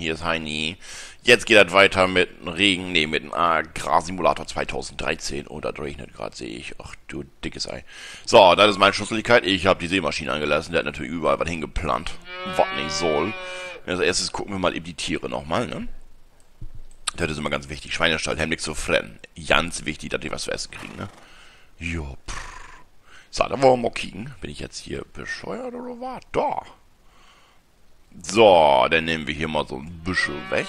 hier ist Heini. Jetzt geht das weiter mit dem Regen, nee, mit dem Agrarsimulator 2013. Und das regnet gerade, sehe ich. Ach du dickes Ei. So, das ist meine Schusseligkeit. Ich habe die Sämaschine angelassen. Der hat natürlich überall was hingeplant. Was nicht soll. Als erstes gucken wir mal eben die Tiere nochmal, ne? Das ist immer ganz wichtig. Schweinestall, Hemmlich zu fressen. Ganz wichtig, dass die was zu essen kriegen, ne? Jo, so, da wollen wir mal kicken. Bin ich jetzt hier bescheuert oder was? Da. So, dann nehmen wir hier mal so ein Büschel weg.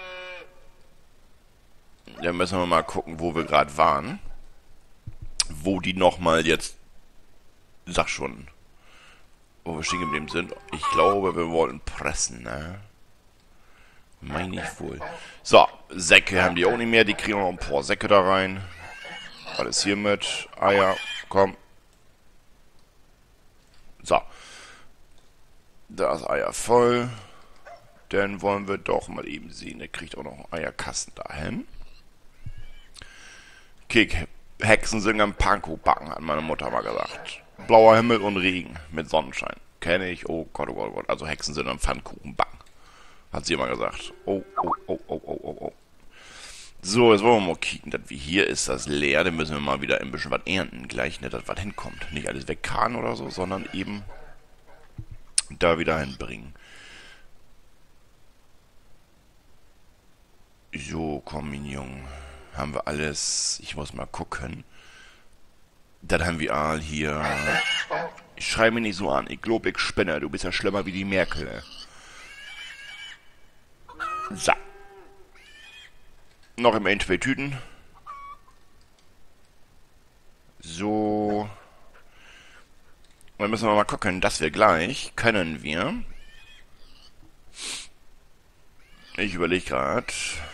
Dann müssen wir mal gucken, wo wir gerade waren. Wo die nochmal jetzt... Sag schon. Wo wir stehen geblieben sind. Ich glaube, wir wollten pressen, ne? Meine ich wohl. So, Säcke haben die auch nicht mehr. Die kriegen noch ein paar Säcke da rein. Alles hier mit. Eier, komm. So. Da ist Eier voll. Dann wollen wir doch mal eben sehen. Der kriegt auch noch einen Eierkasten dahin. Kick. Hexen sind am Panko backen, hat meine Mutter mal gesagt. Blauer Himmel und Regen mit Sonnenschein. Kenne ich. Oh Gott, oh Gott, oh Gott. Also Hexen sind am Pfannkuchen backen. Hat sie immer gesagt. Oh, oh, oh, oh, oh, oh, oh. So, jetzt wollen wir mal kicken. Das wie hier ist das leer. Dann müssen wir mal wieder ein bisschen was ernten. Gleich, ne, dass was hinkommt. Nicht alles wegkarren oder so, sondern eben da wieder hinbringen. So, komm, Minion. Haben wir alles. Ich muss mal gucken. Dann haben wir all hier. Ich schreibe mich nicht so an. Ich glaube, ich spinne. Du bist ja schlimmer wie die Merkel. So. Noch im End 2 Tüten. So. Dann müssen wir mal gucken, dass wir gleich können wir. Ich überlege gerade.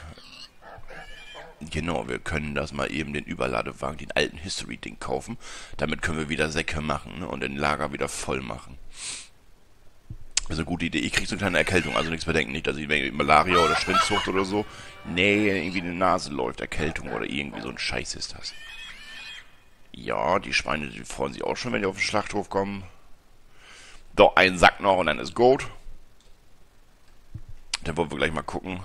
Genau, wir können das mal eben den Überladewagen, den alten History-Ding kaufen. Damit können wir wieder Säcke machen, ne, und den Lager wieder voll machen. Das ist eine gute Idee. Ich kriege so eine kleine Erkältung, also nichts bedenken. Nicht, dass ich Malaria oder Schwindsucht oder so. Nee, irgendwie die Nase läuft, Erkältung oder irgendwie so ein Scheiß ist das. Ja, die Schweine, die freuen sich auch schon, wenn die auf den Schlachthof kommen. Doch, ein Sack noch und dann ist gut. Dann wollen wir gleich mal gucken,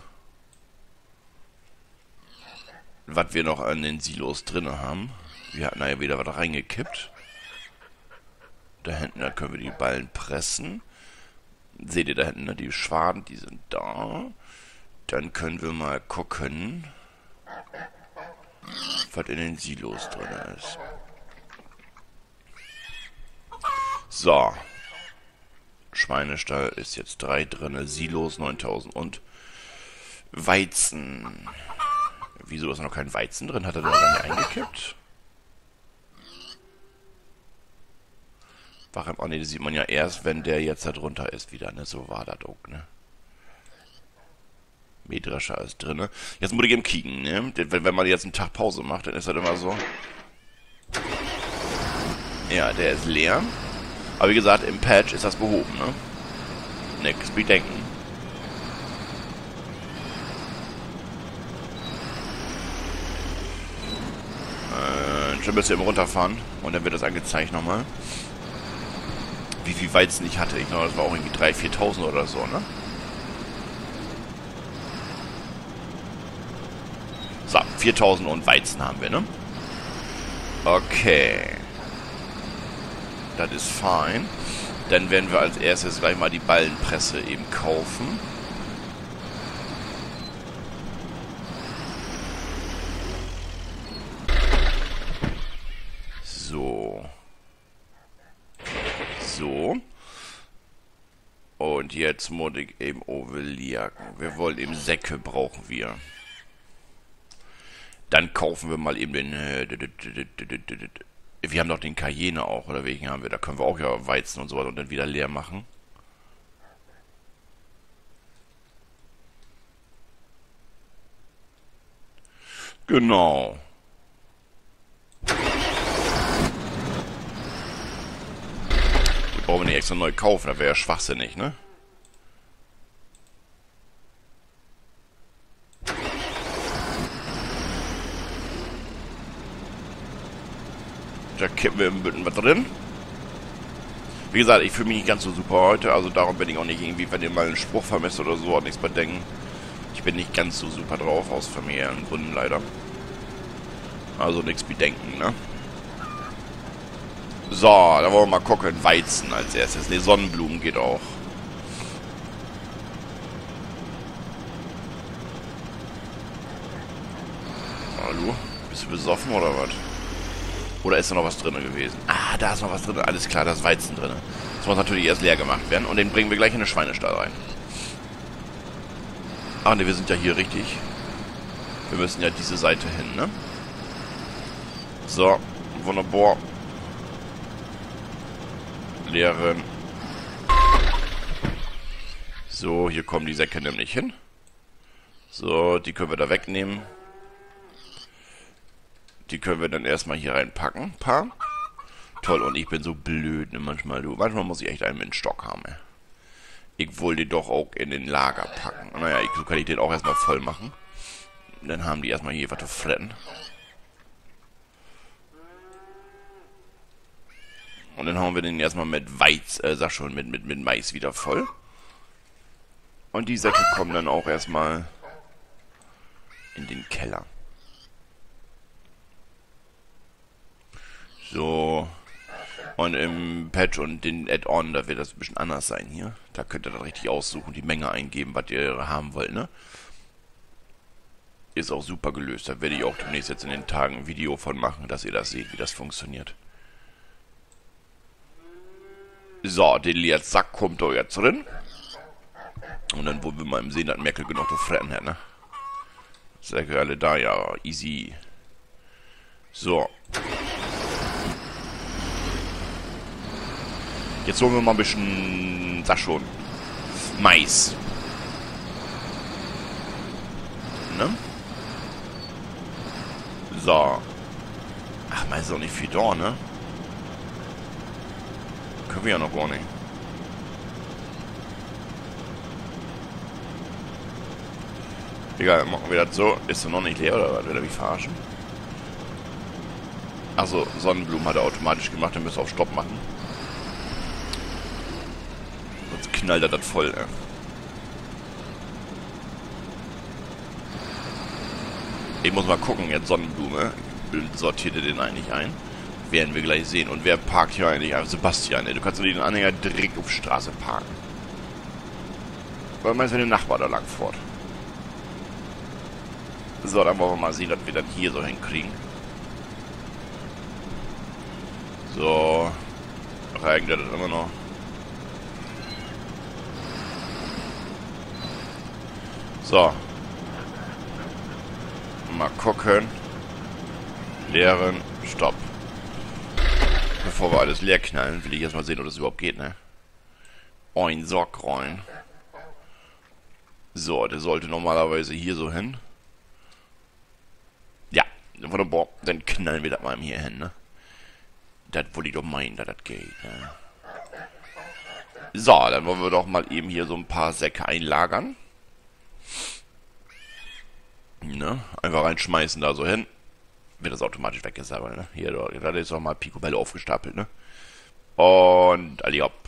was wir noch an den Silos drin haben. Wir hatten da ja wieder was reingekippt. Da hinten, da können wir die Ballen pressen. Seht ihr da hinten, ne? Die Schwaden, die sind da. Dann können wir mal gucken, was in den Silos drin ist. So. Schweinestall ist jetzt 3 drin. Silos 9000 und Weizen. Wieso ist noch kein Weizen drin? Hat er da gar nicht eingekippt? Warum? Oh ne, das sieht man ja erst, wenn der jetzt da drunter ist wieder, ne? So war das auch, ne? Mähdrescher ist drin, ne? Jetzt muss ich eben kicken, ne? Wenn man jetzt einen Tag Pause macht, dann ist das immer so. Ja, der ist leer. Aber wie gesagt, im Patch ist das behoben, ne? Nix bedenken. Schon müsst ihr eben runterfahren und dann wird das angezeigt nochmal. Wie viel Weizen ich hatte. Ich glaube, das war auch irgendwie 3.000, 4.000 oder so, ne? So, 4.000 und Weizen haben wir, ne? Okay. Das ist fein. Dann werden wir als erstes gleich mal die Ballenpresse eben kaufen. So. So. Und jetzt muss ich eben overlieren. Wir wollen eben Säcke, brauchen wir. Dann kaufen wir mal eben den... Wir haben doch den Cayenne auch, oder welchen haben wir? Da können wir auch ja Weizen und so weiter und dann wieder leer machen. Genau. Die brauchen wir nicht extra neu kaufen, das wäre ja schwachsinnig, ne? Da kippen wir ein bisschen was drin. Wie gesagt, ich fühle mich nicht ganz so super heute, also darum bin ich auch nicht irgendwie, wenn ihr mal einen Spruch vermisst oder so, auch nichts bei denken. Ich bin nicht ganz so super drauf, aus familiären Gründen leider. Also nichts bedenken, ne? So, da wollen wir mal gucken. Weizen als erstes. Ne, Sonnenblumen geht auch. Hallo? Bist du besoffen oder was? Oder ist da noch was drin gewesen? Ah, da ist noch was drin. Alles klar, da ist Weizen drin. Das muss natürlich erst leer gemacht werden. Und den bringen wir gleich in den Schweinestall rein. Ah, ne, wir sind ja hier richtig. Wir müssen ja diese Seite hin, ne? So, wunderbar. Leeren. So, hier kommen die Säcke nämlich hin. So, die können wir da wegnehmen. Die können wir dann erstmal hier reinpacken. Ein paar. Toll, und ich bin so blöd, ne, manchmal, du. Manchmal muss ich echt einen mit dem Stock haben, ey. Ich wollte den doch auch in den Lager packen. Naja, so kann ich den auch erstmal voll machen. Dann haben die erstmal hier was zu fretten. Und dann hauen wir den erstmal mit mit Mais wieder voll. Und die Säcke kommen dann auch erstmal in den Keller. So. Und im Patch und den Add-on, da wird das ein bisschen anders sein hier. Da könnt ihr dann richtig aussuchen, die Menge eingeben, was ihr haben wollt, ne? Ist auch super gelöst. Da werde ich auch demnächst jetzt in den Tagen ein Video von machen, dass ihr das seht, wie das funktioniert. So, den leeren Sack kommt da jetzt drin. Und dann wollen wir mal sehen, dass Merkel genug zu fressen hat, ne? Säcke alle da, ja, easy. So. Jetzt holen wir mal ein bisschen, sag schon, Mais. Ne? So. Ach, Mais ist auch nicht viel da, ne? Können wir ja noch gar nicht. Egal, machen wir das so. Ist er noch nicht leer, oder was? Will er mich verarschen? Achso, Sonnenblumen hat er automatisch gemacht. Dann müssen wir auf Stopp machen. Sonst knallt er das voll, ey. Ich muss mal gucken, jetzt Sonnenblume. Sortiert er den eigentlich ein? Werden wir gleich sehen. Und wer parkt hier eigentlich? Sebastian, ey. Du kannst den Anhänger direkt auf die Straße parken. Weil meinst du, wenn der Nachbar da lang fährt? So, dann wollen wir mal sehen, dass wir dann hier so hinkriegen. So. Regnet das immer noch. So. Mal gucken. Leeren. Stopp. Bevor wir alles leer knallen, will ich erstmal sehen, ob das überhaupt geht, ne? Ein Sock rein. So, der sollte normalerweise hier so hin. Ja, wunderbar. Dann knallen wir das mal hier hin, ne? Das wollte ich doch meinen, dass das geht, ne? So, dann wollen wir doch mal eben hier so ein paar Säcke einlagern. Ne? Einfach reinschmeißen da so hin. Wird das automatisch weggesammelt, ne? Hier, da ist auch mal Picobello aufgestapelt, ne? Und Ali hopp.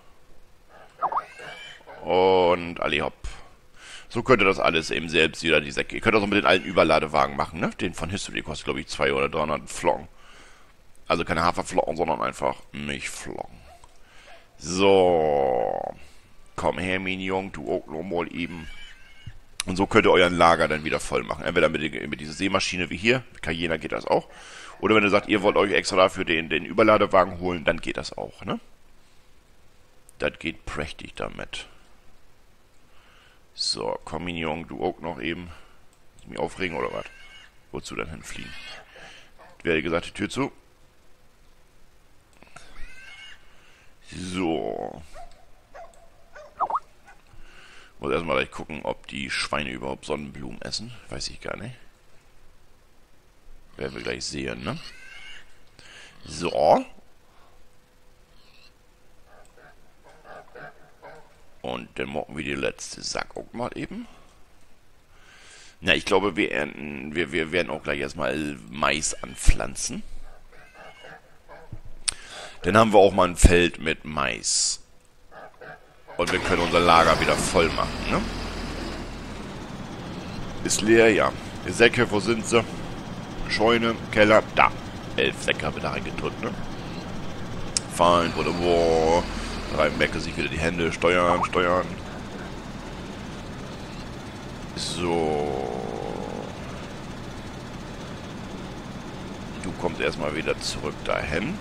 Und Ali hopp. So könnt ihr das alles eben selbst wieder, die Säcke. Ihr könnt das auch mit den alten Überladewagen machen, ne? Den von History kostet, glaube ich, 200 oder 300 Flocken. Also keine Haferflocken, sondern einfach Milchflocken. So. Komm her, Minion, du auch noch mal eben. Und so könnt ihr euren Lager dann wieder voll machen. Entweder mit dieser Sämaschine wie hier, mit Cayena geht das auch. Oder wenn ihr sagt, ihr wollt euch extra dafür den Überladewagen holen, dann geht das auch, ne? Das geht prächtig damit. So, komm Minion, du auch noch eben. Muss ich mich aufregen oder was? Wozu dann hinfliegen? Wie gesagt, die Tür zu. So. Muss erstmal gleich gucken, ob die Schweine überhaupt Sonnenblumen essen. Weiß ich gar nicht. Werden wir gleich sehen, ne? So. Und dann machen wir die letzte Sack auch mal eben. Na, ich glaube, wir werden auch gleich erstmal Mais anpflanzen. Dann haben wir auch mal ein Feld mit Mais. Und wir können unser Lager wieder voll machen, ne? Ist leer, ja. Die Säcke, wo sind sie? Scheune, Keller, da. 11 Säcke habe ich da reingedrückt, ne? Fallen, wurde, boah. Rein merke sich wieder die Hände. Steuern, steuern. So. Du kommst erstmal wieder zurück dahin.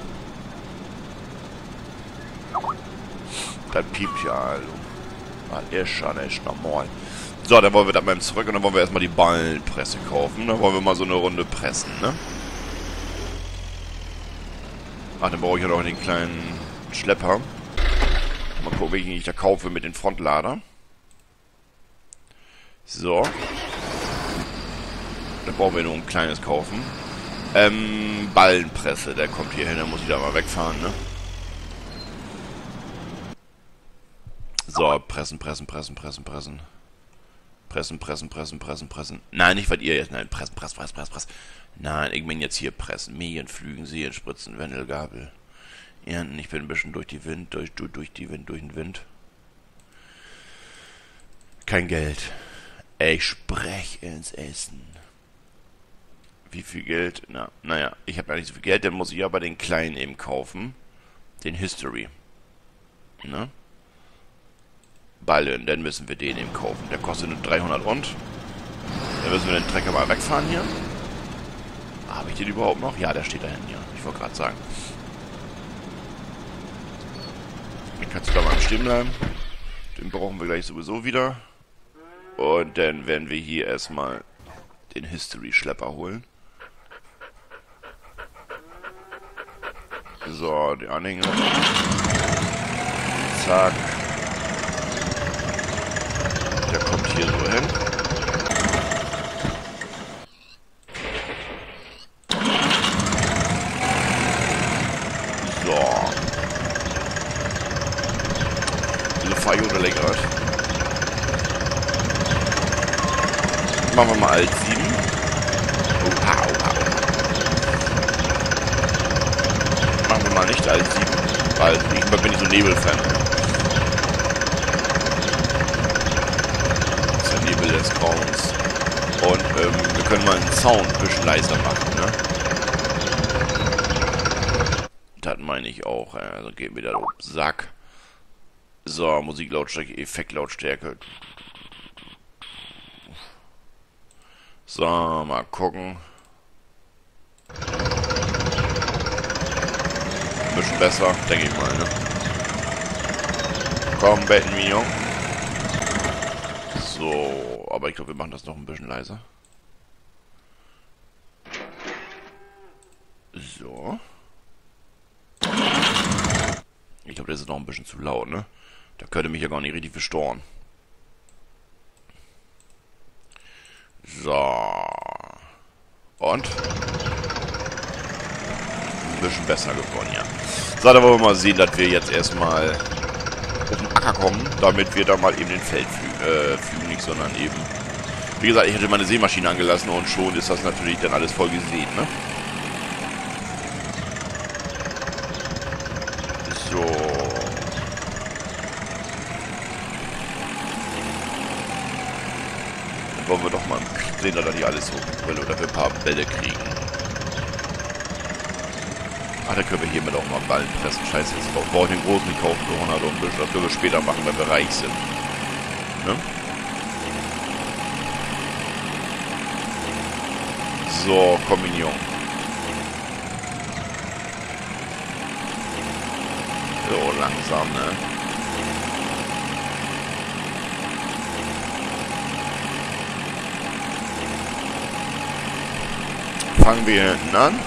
Das piept ja, also. Das ist schon echt normal. So, dann wollen wir da mal zurück und dann wollen wir erstmal die Ballenpresse kaufen. Dann wollen wir mal so eine Runde pressen, ne? Ach, dann brauche ich ja noch den kleinen Schlepper. Mal gucken, welchen ich da kaufe mit dem Frontlader. So. Da brauchen wir nur ein kleines kaufen. Ballenpresse, der kommt hier hin, dann muss ich da mal wegfahren, ne? So, pressen, pressen, pressen, pressen, pressen. Pressen, pressen, pressen, pressen, pressen. Nein, nicht was ihr jetzt. Nein, pressen, pressen, pressen, pressen, pressen. Nein, ich bin jetzt hier pressen. Mähen, Flügen, Sehen, Spritzen, Wendel, Gabel. Ernten, ich bin ein bisschen durch die Wind, durch den Wind. Kein Geld. Ich sprech ins Essen. Wie viel Geld? Naja, ich habe ja nicht so viel Geld, dann muss ich aber den kleinen eben kaufen. Den History. Ne? Ballen, dann müssen wir den eben kaufen. Der kostet nur 300 rund. Dann müssen wir den Trecker mal wegfahren hier. Habe ich den überhaupt noch? Ja, der steht da hinten, ja. Ich wollte gerade sagen. Dann kannst du da mal stehen bleiben. Den brauchen wir gleich sowieso wieder. Und dann werden wir hier erstmal den History-Schlepper holen. So, die Anhänger. Zack. Der kommt hier so hin. So. Diese Feier oder Lenkrad. Machen wir mal Alt 7. Oha, oha. Machen wir mal nicht Alt 7, weil irgendwann bin ich so Nebel-Fan. Des Grauens. Und wir können mal den Sound ein bisschen leiser machen, ne? Das meine ich auch. Also gehen wir da auf den Sack. So, Musiklautstärke, Effektlautstärke. So, mal gucken. Ein bisschen besser, denke ich mal, ne? Komm, Bettenmio. So, aber ich glaube, wir machen das noch ein bisschen leiser. So. Ich glaube, das ist noch ein bisschen zu laut, ne? Da könnte mich ja gar nicht richtig verstoren. So. Und? Ein bisschen besser geworden, ja. So, dann wollen wir mal sehen, dass wir jetzt erstmal auf den Acker kommen, damit wir da mal eben den Feld flügen nicht, sondern eben... Wie gesagt, ich hätte meine Sämaschine angelassen und schon ist das natürlich dann alles voll gesehen, ne? So. Dann wollen wir doch mal sehen, dass die alles so will oder wir ein paar Bälle kriegen. Ach, da können wir hiermit auch mal Ballen pressen. Scheiße, jetzt brauche ich den großen nicht kaufen für 100 und ein bisschen. Das können wir später machen, wenn wir reich sind. Ne? So, Kombinion. So, langsam, ne? Fangen wir hinten an.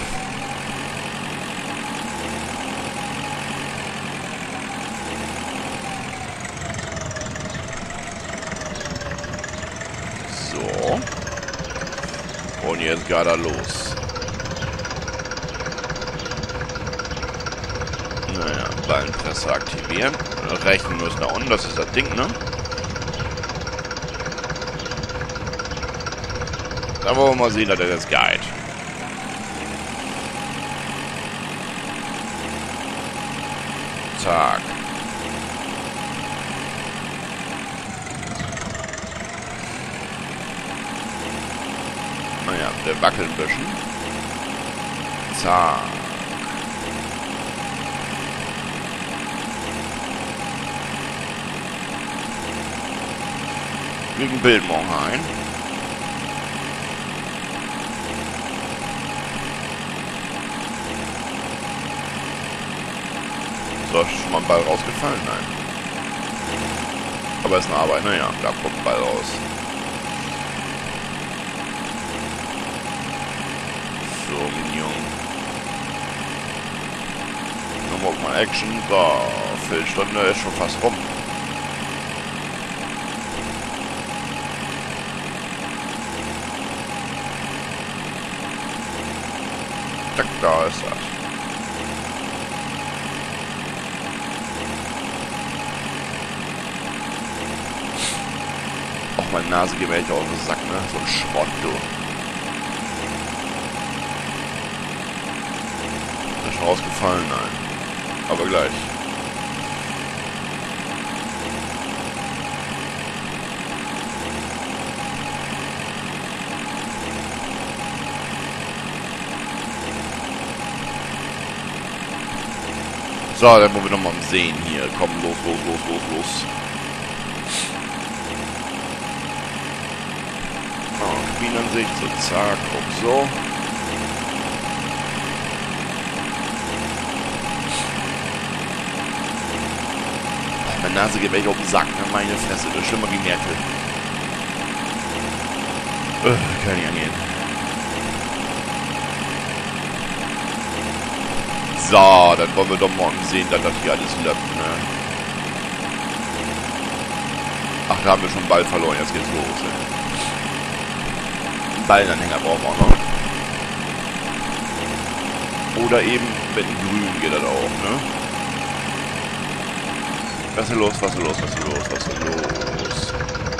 So. Und jetzt geht er los. Naja, Ballenpresse aktivieren. Rechten müssen nach unten, das ist das Ding, ne? Da wollen wir mal sehen, dass er das geht. Zack. Ja, der wackelt ein bisschen. Zack. Wegen Bild morgen ein. So, ist schon mal ein Ball rausgefallen? Nein. Aber ist eine Arbeit, naja, da kommt ein Ball raus. So, Minion. Nochmal mal Action. So, Viertelstunde ist schon fast rum. Zack, da ist das. Auch meine Nase geht mir echt auf den Sack, ne? So ein Schrott, du. Ist schon rausgefallen? Nein. Aber gleich. So, dann wollen wir nochmal sehen hier. Komm, los, los, los, los, los. Oh, Kabinenansicht, so zack, und so. Meine Nase geht weg auf den Sack, ne? Meine Fresse, das ist schlimmer wie Merkel. Kann nicht angehen. So, dann wollen wir doch morgen sehen, dass das hier alles läuft, ne? Ach, da haben wir schon einen Ball verloren, jetzt geht's los, ey. Einen Ballenanhänger brauchen wir auch noch. Oder eben mit dem Grün geht das auch, ne? Was ist denn los, was ist denn los, was ist denn los, was ist denn los?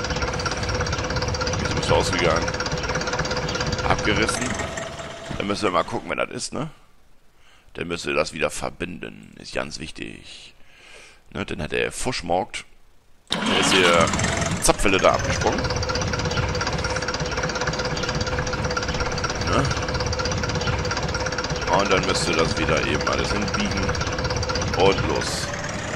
Jetzt bist du ausgegangen. Abgerissen. Dann müssen wir mal gucken, wenn das ist, ne? Dann müsst ihr das wieder verbinden. Ist ganz wichtig. Ne, dann hat der Fuschmorgt. Dann ist hier Zapfwelle da abgesprungen. Ne? Und dann müsst ihr das wieder eben alles hinbiegen. Und los.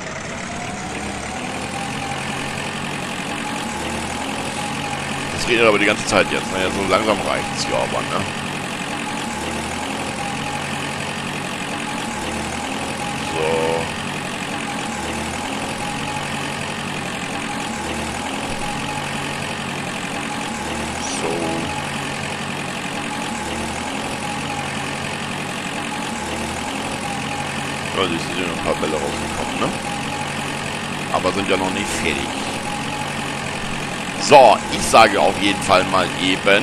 Das redet aber die ganze Zeit jetzt. Naja, so langsam reicht's ja aber, ne? Ja, siehst du, sind ein paar Bälle rausgekommen, ne? Aber sind ja noch nicht fertig. So, ich sage auf jeden Fall mal eben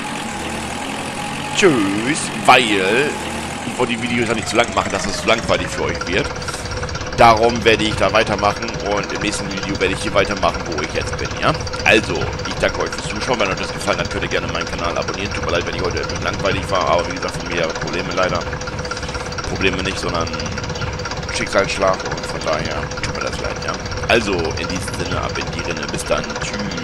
tschüss, weil ich wollte die Videos ja nicht zu lang machen, dass es zu langweilig für euch wird. Darum werde ich da weitermachen und im nächsten Video werde ich hier weitermachen, wo ich jetzt bin, ja? Also, ich danke euch fürs Zuschauen. Wenn euch das gefallen hat, könnt ihr gerne meinen Kanal abonnieren. Tut mir leid, wenn ich heute etwas langweilig war, aber wie gesagt, von mir Probleme leider. Probleme nicht, sondern Schicksalsschlag und von daher tut mir das leid, ja? Also, in diesem Sinne, ab in die Rinne. Bis dann. Tschüss.